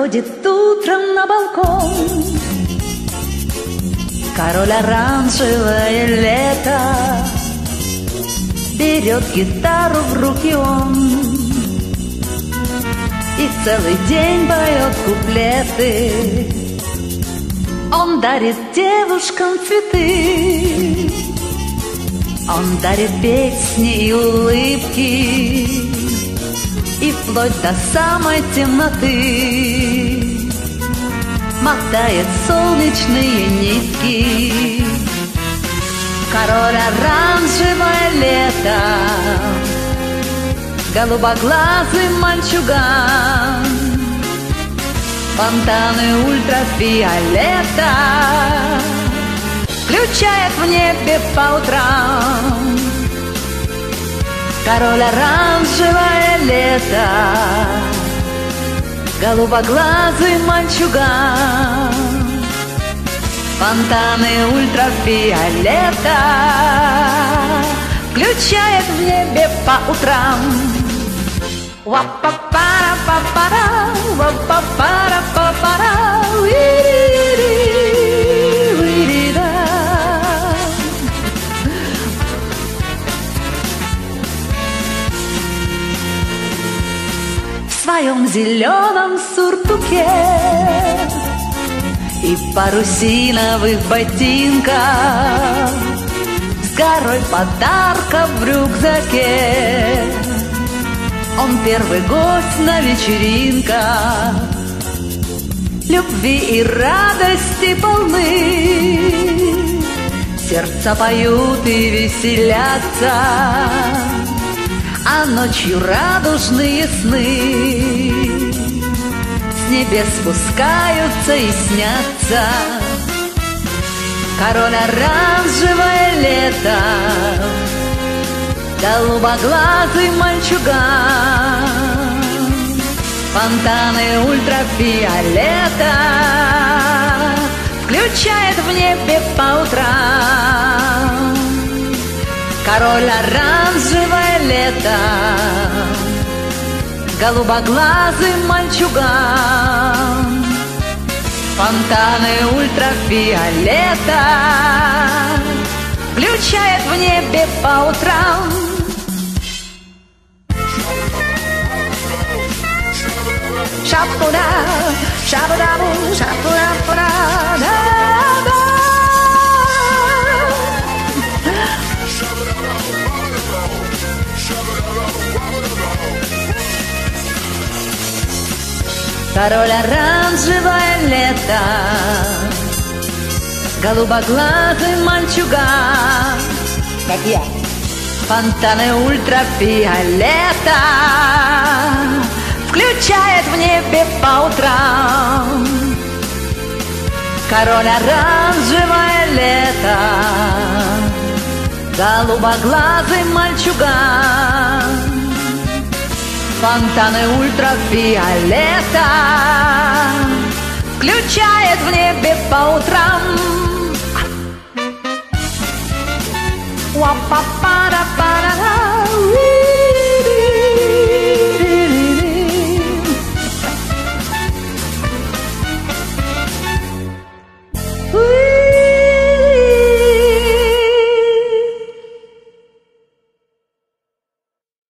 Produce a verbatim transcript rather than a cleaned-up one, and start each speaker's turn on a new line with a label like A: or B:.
A: выходит утром на балкон. Король оранжевое лето, берет гитару в руки он и целый день поет куплеты. Он дарит девушкам цветы, он дарит песни и улыбки, и вплоть до самой темноты мотает солнечные нитки. Король оранжевое лето, голубоглазый мальчуган, фонтаны ультрафиолета включает в небе по утрам. Король оранжевое лето, голубоглазый мальчуган, фонтаны ультрафиолета включает в небе по утрам. Ва-па-пара-па-пара, ва-па-пара-па-пара, уи-ри-ри-ри-ри-да. В своем зеленом суртуке и парусиновых ботинках, с горой подарков в рюкзаке, он первый гость на вечеринках. Любви и радости полны, сердца поют и веселятся, а ночью радужные сны с небес спускаются и снятся. Король оранжевое лето, голубоглазый мальчуган, фонтаны ультрафиолета включает в небе по утрам. Король оранжевое лето, голубоглазый мальчуган, фонтаны ультрафиолета включает в небе по утрам. Шапура, шапурабу, шапура-пура, да-да. Король оранжевое лето, голубоглазый мальчуган, как я, фонтаны ультрафиолета включает в небе по утрам. Король оранжевое лето, голубоглазый мальчуган, фонтаны ультрафиолета включает в небе по утрам. Ва-па-пара-пара-ра.